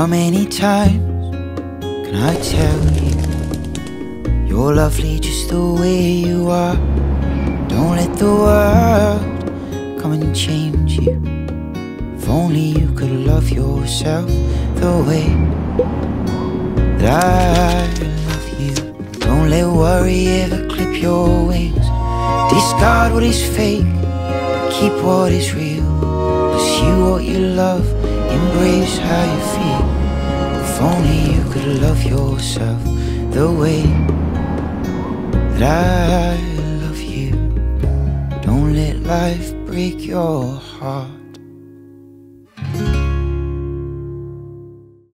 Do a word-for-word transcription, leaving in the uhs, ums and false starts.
How many times can I tell you you're lovely just the way you are? Don't let the world come and change you. If only you could love yourself the way that I love you. Don't let worry ever clip your wings. Discard what is fake, keep what is real. Pursue what you love, embrace how you feel. If only you could love yourself the way that I love you. Don't let life break your heart.